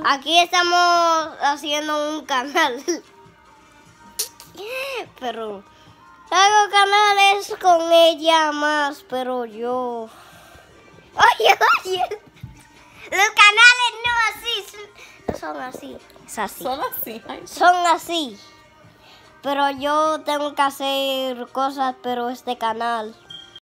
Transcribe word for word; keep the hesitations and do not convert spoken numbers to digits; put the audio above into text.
Aquí estamos haciendo un canal. Pero hago canales con ella más, pero yo... Oye, oye. Los canales no así, no son así. Es así. Son así. Ay, Son así. Pero yo tengo que hacer cosas, pero este canal.